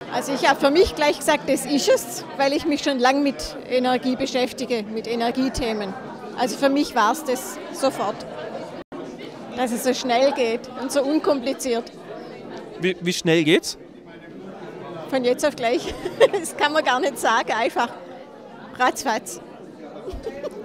Also ich habe für mich gleich gesagt, das ist es, weil ich mich schon lange mit Energie beschäftige, mit Energiethemen. Also für mich war es das sofort, dass es so schnell geht und so unkompliziert. Wie schnell geht's? Von jetzt auf gleich. Das kann man gar nicht sagen, einfach ratzfatz.